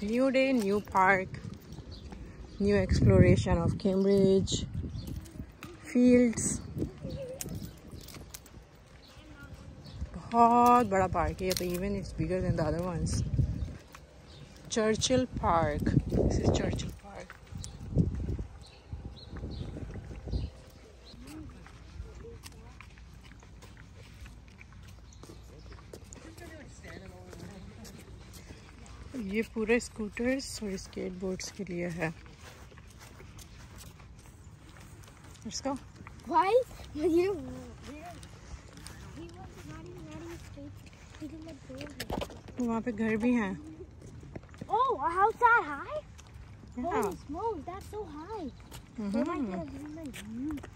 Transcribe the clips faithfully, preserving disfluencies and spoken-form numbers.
New day, new park, new exploration of Cambridge fields. बहुत बड़ा park है ये तो, even it's bigger than the other ones. Churchill Park. This is Churchill Park. ये पूरे scooters और स्केटबोर्ड्स के लिए है. Let's go. Why? You. वहाँ पे घर भी हैं. Oh, a house that high? Yeah. Holy smokes, that's so high. Mm-hmm.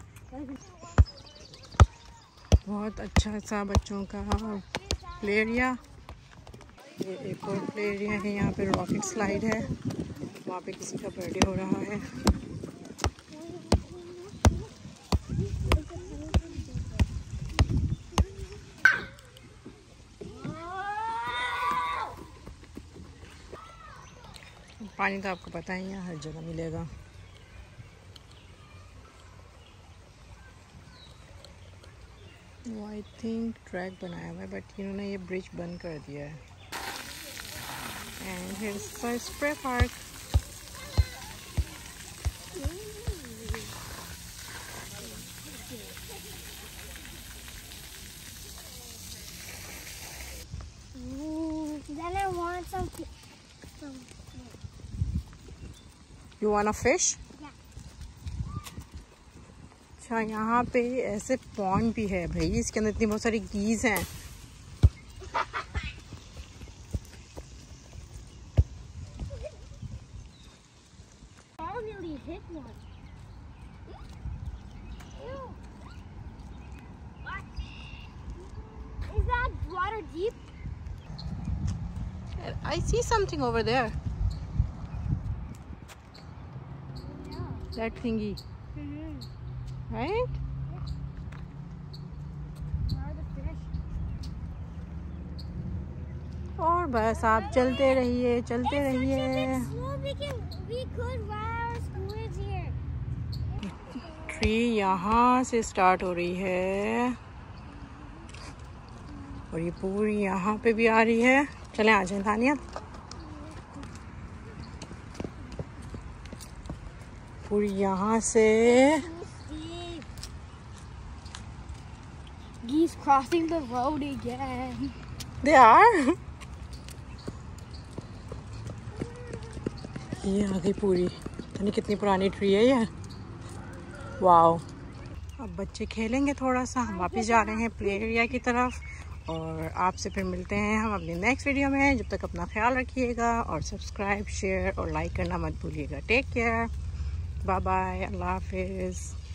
बहुत अच्छा सा बच्चों का प्ले एरिया. ये एक और प्ले एरिया है. यहाँ पे रॉकेट स्लाइड है. वहाँ पे किसी का बर्थडे हो रहा है. पानी तो आपको पता ही है हर जगह मिलेगा. वो आई थिंक ट्रैक बनाया हुआ है बट इन्होंने ये ब्रिज बंद कर दिया है. And here is the spray park. Then I want some. some You want a fish? Yeah. अच्छा यहाँ पे ऐसे पॉन्ड भी है भाई. इसके अंदर इतनी बहुत सारी गीज हैं. I nearly hit one. Ew. What? Is that water deep? I see something over there. That thingy. Mm-hmm. Right? Where are the fish? और बस आप चलते रहिए चलते रहिए. We can, we could ride our scooters here. ट्री यहाँ से स्टार्ट हो रही है और ये पूरी यहाँ पे भी आ रही है. चलें आ जाएं तानिया. पूरी यहाँ से. Geese crossing the road again. They are. ये आ गई पूरी. यानी कितनी पुरानी ट्री है ये. वाओ. अब बच्चे खेलेंगे थोड़ा सा. हम वापस जा रहे हैं प्ले एरिया की तरफ और आपसे फिर मिलते हैं हम अपनी नेक्स्ट वीडियो में. जब तक अपना ख्याल रखिएगा और सब्सक्राइब शेयर और लाइक करना मत भूलिएगा. Take care. Bye bye. अल्लाह हाफिज़.